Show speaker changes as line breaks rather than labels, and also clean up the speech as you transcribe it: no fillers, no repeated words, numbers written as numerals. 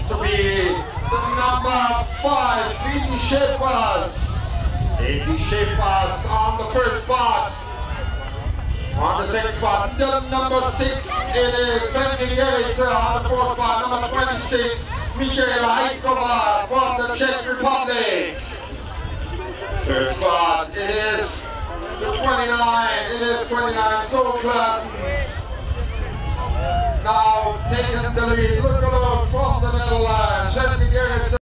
to be the number 5, Indy Scheepers. Indy Scheepers on the first spot. On the second spot, the number 6, it is Weiterstadt. On the fourth spot, number 26, Halve from the Czech Republic. Third spot, it is the 29, so class. Now taking the lead, look at from the Netherlands, Weiterstadt.